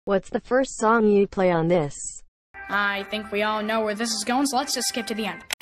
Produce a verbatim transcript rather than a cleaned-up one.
What's the first song you play on this? I think we all know where this is going, so let's just skip to the end.